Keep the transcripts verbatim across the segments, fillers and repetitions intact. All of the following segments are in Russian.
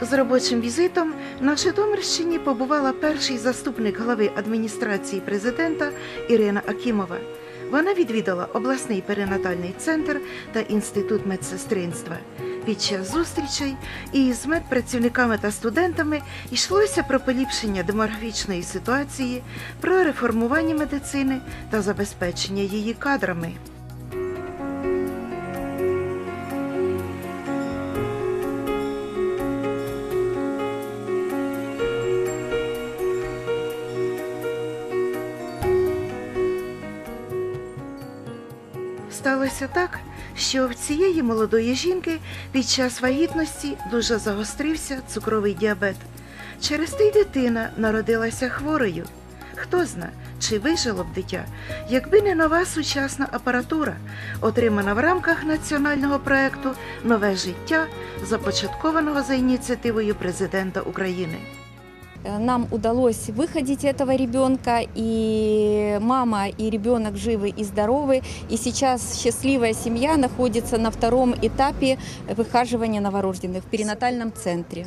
З робочим візитом на Житомирщині побувала перший заступник глави адміністрації президента Ірина Акімова. Вона відвідала обласний перинатальний центр та інститут медсестринства. Під час зустрічей із медпрацівниками та студентами йшлося про поліпшення демографічної ситуації, про реформування медицини та забезпечення її кадрами. Сталося так, що в цієї молодої жінки під час вагітності дуже загострився цукровий діабет. Через те й дитина народилася хворою. Хто зна, чи вижило б дитя, якби не нова сучасна апаратура, отримана в рамках національного проєкту «Нове життя», започаткованого за ініціативою президента України. Нам удалось выходить этого ребенка, и мама, и ребенок живы и здоровы. И сейчас счастливая семья находится на втором этапе выхаживания новорожденных в перинатальном центре.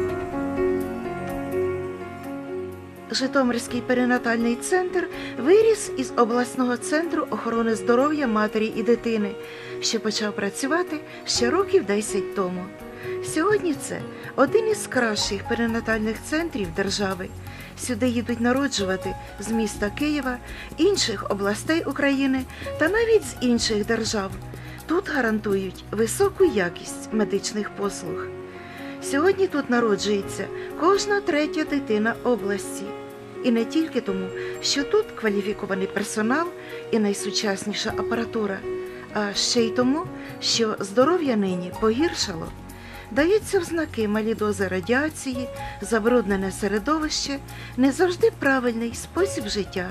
Житомирський перинатальний центр виріс із обласного центру охорони здоров'я матері і дитини, що почав працювати ще років десять тому. Сьогодні це один із кращих перинатальних центрів держави. Сюди їдуть народжувати з міста Києва, інших областей України та навіть з інших держав. Тут гарантують високу якість медичних послуг. Сьогодні тут народжується кожна третя дитина області. І не тільки тому, що тут кваліфікований персонал і найсучасніша апаратура, а ще й тому, що здоров'я нині погіршало. Даються в знаки малі дози радіації, забруднене середовище, не завжди правильний спосіб життя.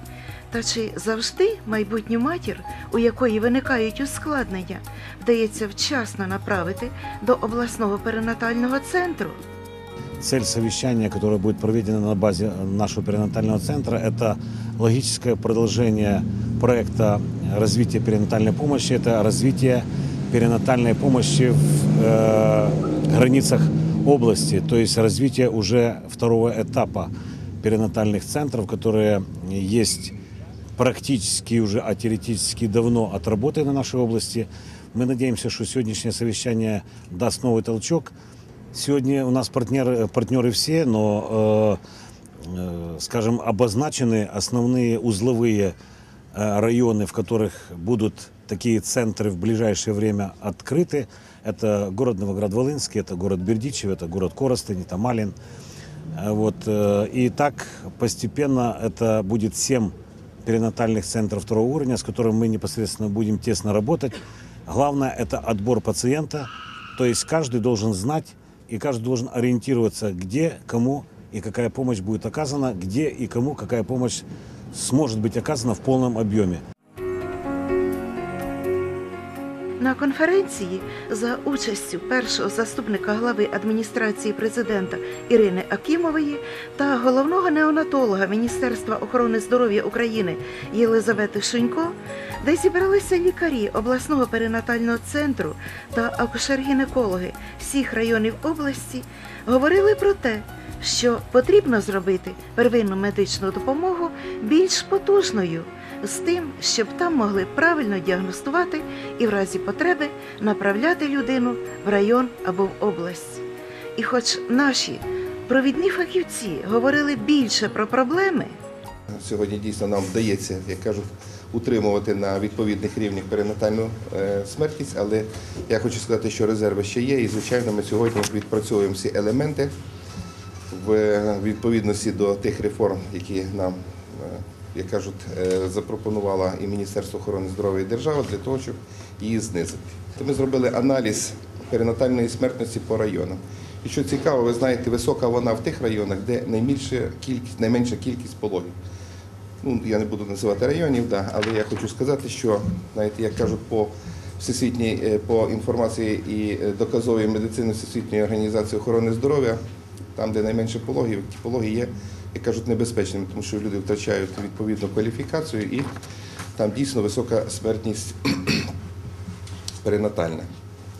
Та чи завжди майбутню матір, у якої виникають ускладнення, вдається вчасно направити до обласного перинатального центру? Цель совещания, которое будет проведено на базе нашего перинатального центра, это логическое продолжение проекта развития перинатальной помощи, это развитие перинатальной помощи в э, границах области, то есть развитие уже второго этапа перинатальных центров, которые есть практически уже, а теоретически давно отработаны в нашей области. Мы надеемся, что сегодняшнее совещание даст новый толчок. Сегодня у нас партнеры, партнеры все, но, э, э, скажем, обозначены основные узловые э, районы, в которых будут такие центры в ближайшее время открыты. Это город Новоград-Волынский, это город Бердичев, это город Коростень, это Малин. Вот. И так постепенно это будет семь перинатальных центров второго уровня, с которыми мы непосредственно будем тесно работать. Главное – это отбор пациента, то есть каждый должен знать и каждый должен ориентироваться, где, кому и какая помощь будет оказана, где и кому какая помощь сможет быть оказана в полном объеме. На конференції за участю першого заступника глави адміністрації президента Ірини Акімової та головного неонатолога Міністерства охорони здоров'я України Єлизавети Шунько, де зібралися лікарі обласного перинатального центру та акушер-гінекологи всіх районів області, говорили про те, що потрібно зробити первинну медичну допомогу більш потужною, з тим, щоб там могли правильно діагностувати і в разі потреби направляти людину в район або в область. І хоч наші провідні фахівці говорили більше про проблеми, сьогодні дійсно нам вдається, як кажуть, утримувати на відповідних рівнях перинатальну смертність, але я хочу сказати, що резерви ще є, і, звичайно, ми сьогодні відпрацьовуємо всі елементи в відповідності до тих реформ, які нам, як кажуть, запропонувала і Міністерство охорони здоров'я і держава для того, щоб її знизити. Ми зробили аналіз перинатальної смертності по районам. І що цікаво, ви знаєте, висока вона в тих районах, де найменша кількість, найменша кількість пологів. Ну, я не буду називати районів, да, але я хочу сказати, що, знаєте, як кажуть, по всесвітній, по інформації і доказової медицини Всесвітньої організації охорони здоров'я, там, де найменше пологів, ті пологи є, як кажуть, небезпечними, тому що люди втрачають відповідну кваліфікацію і там дійсно висока смертність перинатальна.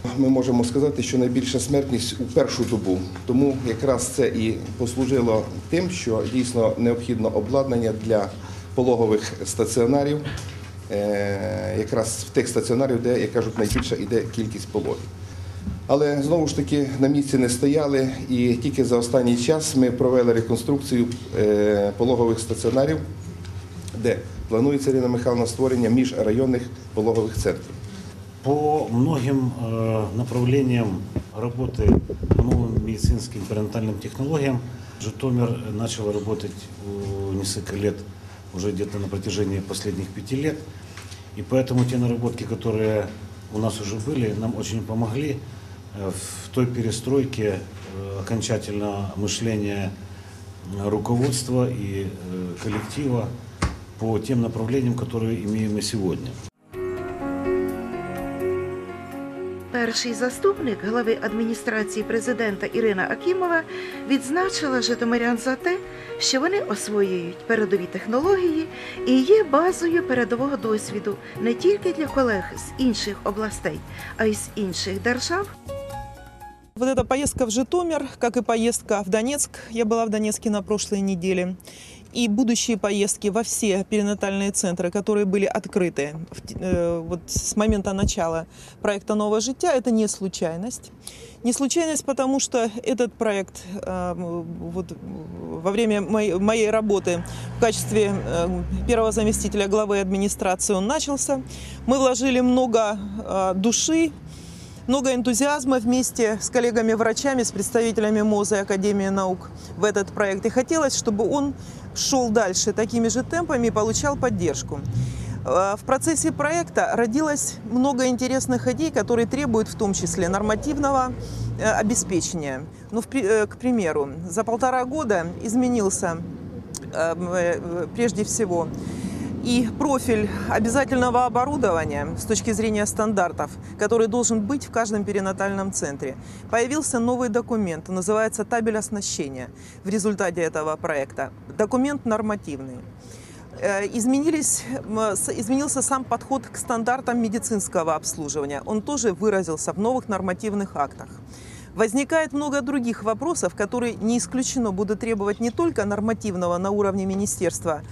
Ми можемо сказати, що найбільша смертність у першу добу. Тому якраз це і послужило тим, що дійсно необхідно обладнання для пологових стаціонарів, якраз в тих стаціонарів, де, як кажуть, найбільша йде кількість пологів. Але знову ж таки на місці не стояли, і тільки за останній час ми провели реконструкцію пологових стаціонарів, де планується, Ірина Михайловна, створення міжрайонних пологових центрів. По многим э, направлениям работы по новым медицинским перинатальным технологиям Житомир начал работать э, несколько лет, уже где-то на протяжении последних пяти лет. И поэтому те наработки, которые у нас уже были, нам очень помогли э, в той перестройке э, окончательно мышления руководства и э, коллектива по тем направлениям, которые имеем мы сегодня. Перший заступник глави адміністрації президента Ірина Акімова відзначила житомирян за те, що вони освоюють передові технології і є базою передового досвіду не тільки для колег з інших областей, а й з інших держав. Вот эта поездка в Житомир, как и поездка в Донецк, я была в Донецке на прошлой неделе, и будущие поездки во все перинатальные центры, которые были открыты вот с момента начала проекта «Новое життя», это не случайность. Не случайность, потому что этот проект вот, во время моей, моей работы в качестве первого заместителя главы администрации он начался. Мы вложили много души, много энтузиазма вместе с коллегами-врачами, с представителями МОЗа и Академии наук в этот проект. И хотелось, чтобы он шел дальше такими же темпами и получал поддержку. В процессе проекта родилось много интересных идей, которые требуют в том числе нормативного обеспечения. Ну, к примеру, за полтора года изменился прежде всего и профиль обязательного оборудования с точки зрения стандартов, который должен быть в каждом перинатальном центре. Появился новый документ, называется «Табель оснащения» в результате этого проекта. Документ нормативный. Изменились, изменился сам подход к стандартам медицинского обслуживания. Он тоже выразился в новых нормативных актах. Возникает много других вопросов, которые не исключено будут требовать не только нормативного на уровне министерства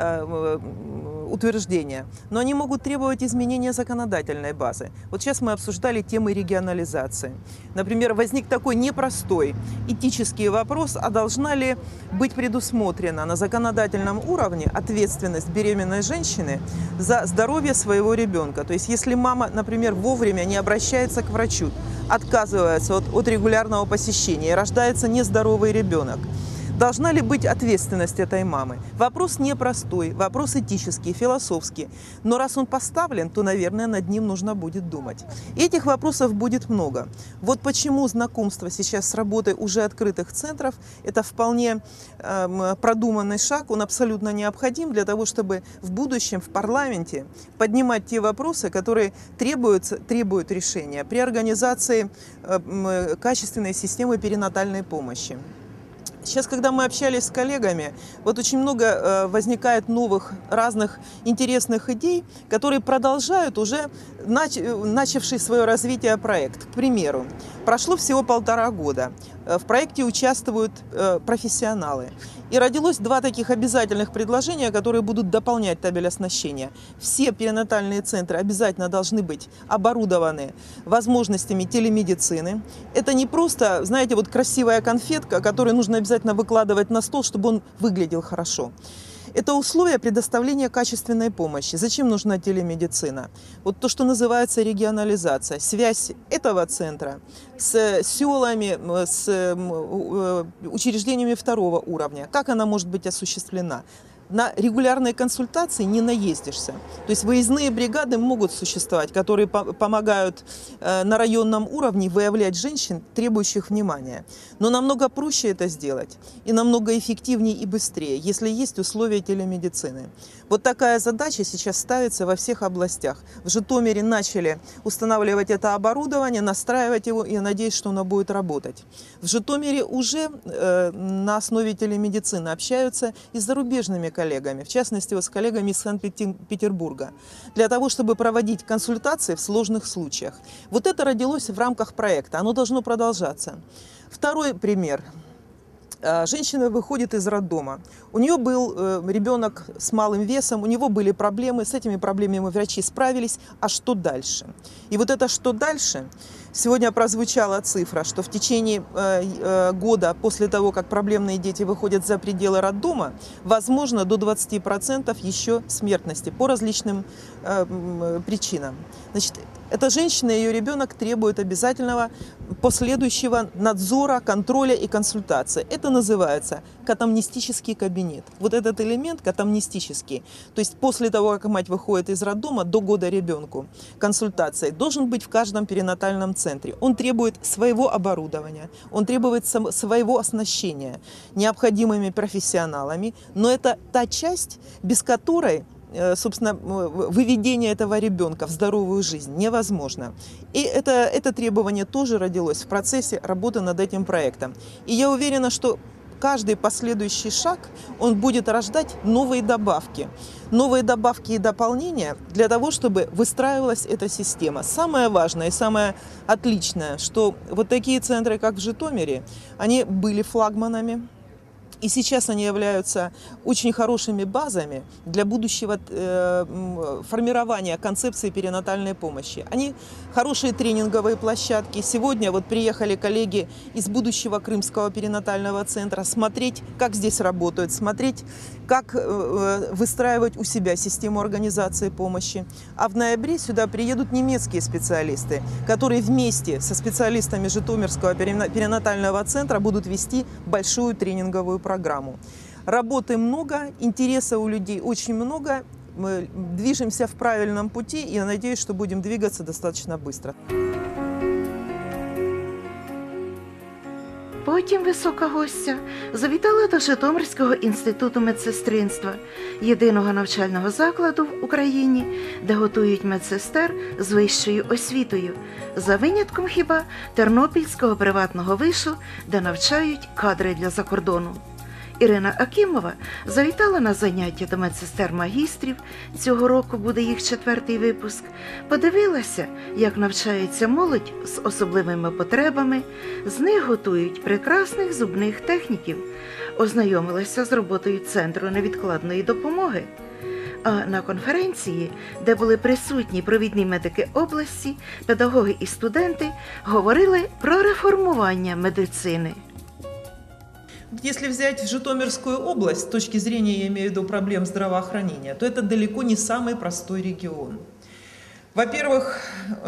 э, утверждения, но они могут требовать изменения законодательной базы. Вот сейчас мы обсуждали темы регионализации. Например, возник такой непростой этический вопрос, а должна ли быть предусмотрена на законодательном уровне ответственность беременной женщины за здоровье своего ребенка. То есть если мама, например, вовремя не обращается к врачу, отказывается от, от регулярного посещения и рождается нездоровый ребенок. Должна ли быть ответственность этой мамы? Вопрос непростой, вопрос этический, философский. Но раз он поставлен, то, наверное, над ним нужно будет думать. И этих вопросов будет много. Вот почему знакомство сейчас с работой уже открытых центров – это вполне э, продуманный шаг, он абсолютно необходим для того, чтобы в будущем в парламенте поднимать те вопросы, которые требуются, требуют решения при организации э, качественной системы перинатальной помощи. Сейчас, когда мы общались с коллегами, вот очень много э, возникает новых, разных интересных идей, которые продолжают уже нач, начавший свое развитие проект. К примеру, прошло всего полтора года. В проекте участвуют э, профессионалы. И родилось два таких обязательных предложения, которые будут дополнять табель оснащения. Все перинатальные центры обязательно должны быть оборудованы возможностями телемедицины. Это не просто, знаете, вот красивая конфетка, которую нужно обязательно выкладывать на стол, чтобы он выглядел хорошо. Это условия предоставления качественной помощи. Зачем нужна телемедицина? Вот то, что называется регионализация. Связь этого центра с селами, с учреждениями второго уровня. Как она может быть осуществлена? На регулярные консультации не наездишься. То есть выездные бригады могут существовать, которые помогают на районном уровне выявлять женщин, требующих внимания. Но намного проще это сделать и намного эффективнее и быстрее, если есть условия телемедицины. Вот такая задача сейчас ставится во всех областях. В Житомире начали устанавливать это оборудование, настраивать его, и я надеюсь, что оно будет работать. В Житомире уже э, на основе телемедицины общаются и с зарубежными коллегами, в частности, вот с коллегами из Санкт-Петербурга, для того, чтобы проводить консультации в сложных случаях. Вот это родилось в рамках проекта, оно должно продолжаться. Второй пример. Женщина выходит из роддома. У нее был ребенок с малым весом, у него были проблемы, с этими проблемами врачи справились. А что дальше? И вот это «что дальше»? Сегодня прозвучала цифра, что в течение года после того, как проблемные дети выходят за пределы роддома, возможно до двадцати процентов еще смертности по различным причинам. Значит, эта женщина и ее ребенок требуют обязательного последующего надзора, контроля и консультации. Это называется катамнестический кабинет. Вот этот элемент катамнестический, то есть после того, как мать выходит из роддома, до года ребенку консультации, должен быть в каждом перинатальном центре. Он требует своего оборудования, он требует своего оснащения необходимыми профессионалами, но это та часть, без которой, собственно, выведение этого ребенка в здоровую жизнь невозможно. И это, это требование тоже родилось в процессе работы над этим проектом. И я уверена, что каждый последующий шаг, он будет рождать новые добавки. Новые добавки и дополнения для того, чтобы выстраивалась эта система. Самое важное и самое отличное, что вот такие центры, как в Житомире, они были флагманами. И сейчас они являются очень хорошими базами для будущего э, формирования концепции перинатальной помощи. Они хорошие тренинговые площадки. Сегодня вот приехали коллеги из будущего Крымского перинатального центра смотреть, как здесь работают, смотреть, как э, выстраивать у себя систему организации помощи. А в ноябре сюда приедут немецкие специалисты, которые вместе со специалистами Житомирского перинатального центра будут вести большую тренинговую программу. программу. Работы много, интереса у людей очень много. Мы движемся в правильном пути, и я надеюсь, что будем двигаться достаточно быстро. Потім висока гостя завітала до Житомирського інституту медсестринства, єдиного навчального закладу в Україні, де готують медсестер з вищою освітою, за винятком хіба Тернопільського приватного вишу, де навчають кадри для закордону. Ірина Акімова завітала на заняття до медсестер-магістрів, цього року буде їх четвертий випуск, подивилася, як навчається молодь з особливими потребами, з них готують прекрасних зубних техніків, ознайомилася з роботою Центру невідкладної допомоги. А на конференції, де були присутні провідні медики області, педагоги і студенти, говорили про реформування медицини. Если взять Житомирскую область, с точки зрения, я имею в виду, проблем здравоохранения, то это далеко не самый простой регион. Во-первых,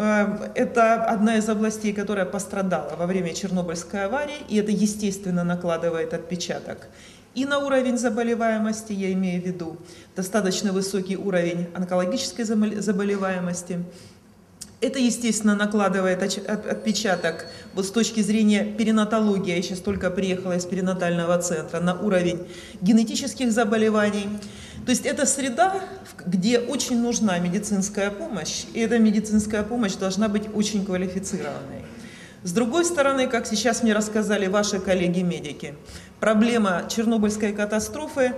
это одна из областей, которая пострадала во время Чернобыльской аварии, и это, естественно, накладывает отпечаток и на уровень заболеваемости, я имею в виду достаточно высокий уровень онкологической заболеваемости. Это, естественно, накладывает отпечаток вот с точки зрения перинатологии. Я сейчас только приехала из перинатального центра, на уровень генетических заболеваний. То есть это среда, где очень нужна медицинская помощь, и эта медицинская помощь должна быть очень квалифицированной. С другой стороны, как сейчас мне рассказали ваши коллеги-медики, проблема Чернобыльской катастрофы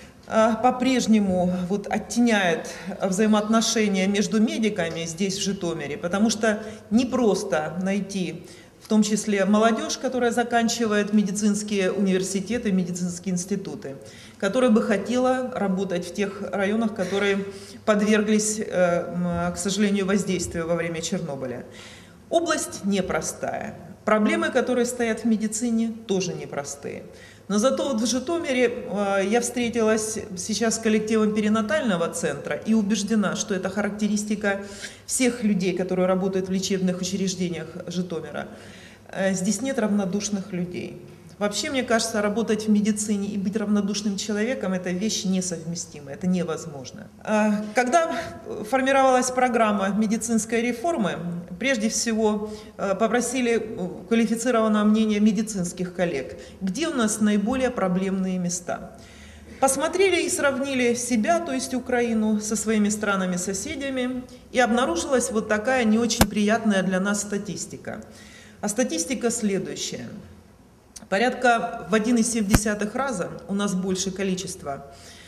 по-прежнему вот оттеняет взаимоотношения между медиками здесь, в Житомире, потому что не просто найти, в том числе молодежь, которая заканчивает медицинские университеты, медицинские институты, которая бы хотела работать в тех районах, которые подверглись, к сожалению, воздействию во время Чернобыля. Область непростая. Проблемы, которые стоят в медицине, тоже непростые. Но зато вот в Житомире я встретилась сейчас с коллективом перинатального центра и убеждена, что это характеристика всех людей, которые работают в лечебных учреждениях Житомира. Здесь нет равнодушных людей. Вообще, мне кажется, работать в медицине и быть равнодушным человеком – это вещи несовместимые, это невозможно. Когда формировалась программа медицинской реформы, прежде всего попросили квалифицированного мнения медицинских коллег, где у нас наиболее проблемные места. Посмотрели и сравнили себя, то есть Украину, со своими странами-соседями, и обнаружилась вот такая не очень приятная для нас статистика. А статистика следующая. Порядка в один и семь десятых раза у нас больше количество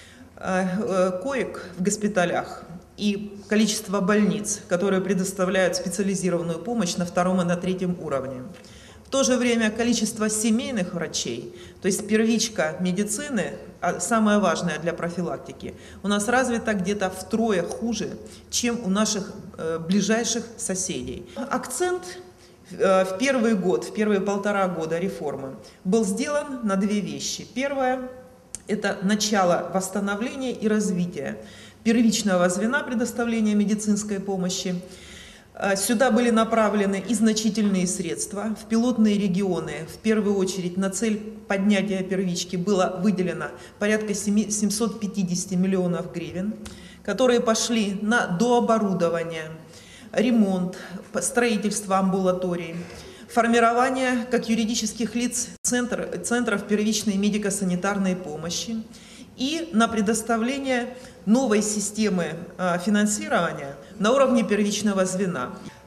э, коек в госпиталях и количество больниц, которые предоставляют специализированную помощь на втором и на третьем уровне. В то же время количество семейных врачей, то есть первичка медицины, самое важное для профилактики, у нас развито где-то втрое хуже, чем у наших э, ближайших соседей. Акцент э, в первый год, в первые полтора года реформы был сделан на две вещи. Первое – это начало восстановления и развития первичного звена предоставления медицинской помощи. Сюда были направлены и значительные средства. В пилотные регионы, в первую очередь, на цель поднятия первички было выделено порядка семьсот пятьдесят миллионов гривен, которые пошли на дооборудование, ремонт, строительство амбулаторий, формирование как юридических лиц центр, центров первичной медико-санитарной помощи и на предоставление новой системы финансирования на уровне первичного звена.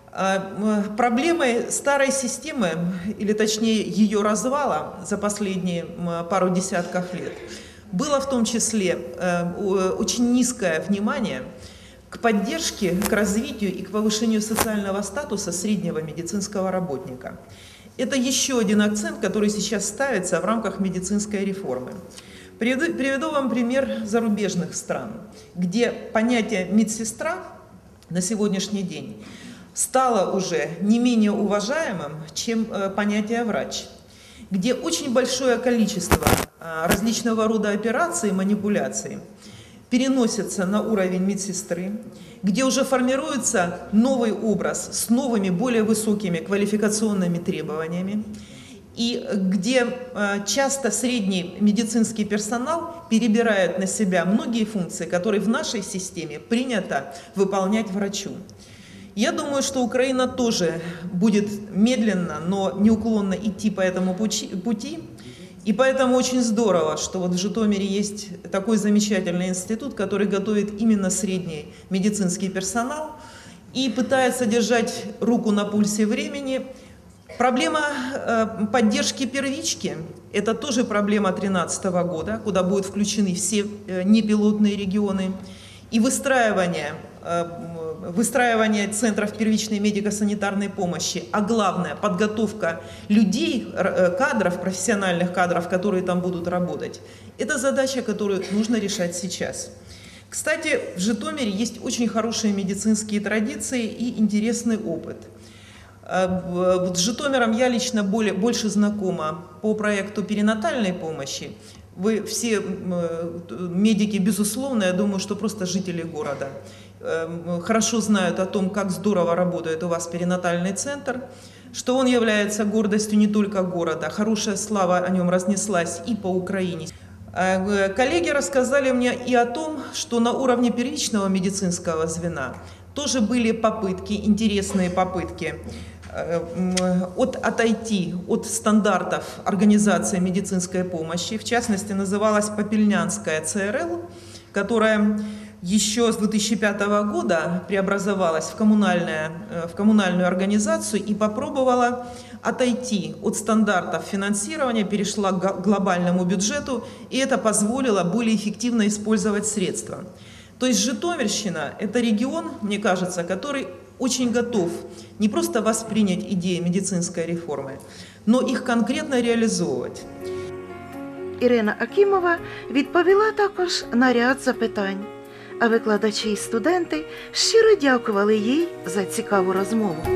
Проблемой старой системы, или точнее ее развала за последние пару десятков лет, было в том числе очень низкое внимание к поддержке, к развитию и к повышению социального статуса среднего медицинского работника. Это еще один акцент, который сейчас ставится в рамках медицинской реформы. Приведу, приведу вам пример зарубежных стран, где понятие медсестра на сегодняшний день стало уже не менее уважаемым, чем понятие врач, где очень большое количество различного рода операций и манипуляций переносятся на уровень медсестры, где уже формируется новый образ с новыми, более высокими квалификационными требованиями, и где часто средний медицинский персонал перебирает на себя многие функции, которые в нашей системе принято выполнять врачу. Я думаю, что Украина тоже будет медленно, но неуклонно идти по этому пути. И поэтому очень здорово, что вот в Житомире есть такой замечательный институт, который готовит именно средний медицинский персонал и пытается держать руку на пульсе времени. Проблема э, поддержки первички – это тоже проблема две тысячи тринадцатого года, куда будут включены все э, непилотные регионы. И выстраивание, э, выстраивание центров первичной медико-санитарной помощи, а главное – подготовка людей, э, кадров, профессиональных кадров, которые там будут работать. Это задача, которую нужно решать сейчас. Кстати, в Житомире есть очень хорошие медицинские традиции и интересный опыт. С Житомиром я лично более, больше знакома по проекту перинатальной помощи. Вы все медики, безусловно, я думаю, что просто жители города хорошо знают о том, как здорово работает у вас перинатальный центр, что он является гордостью не только города. Хорошая слава о нем разнеслась и по Украине. Коллеги рассказали мне и о том, что на уровне первичного медицинского звена тоже были попытки, интересные попытки от, отойти от стандартов организации медицинской помощи. В частности, называлась Попельнянская ЦРЛ, которая еще с две тысячи пятого года преобразовалась в, в коммунальную организацию и попробовала отойти от стандартов финансирования, перешла к глобальному бюджету, и это позволило более эффективно использовать средства. То есть Житомирщина – это регион, мне кажется, который очень готов не просто воспринять идеи медицинской реформы, но их конкретно реализовывать. Ірина Акімова відповіла також на ряд запитань, а викладачі і студенти щиро дякували їй за цікаву розмову.